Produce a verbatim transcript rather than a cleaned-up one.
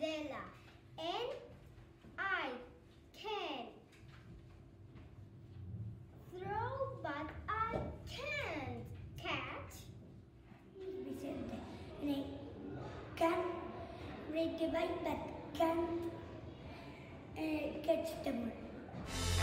umbrella. And I can throw, but I can't catch. Vicente. And I can read the bike, but can't uh, catch the ball.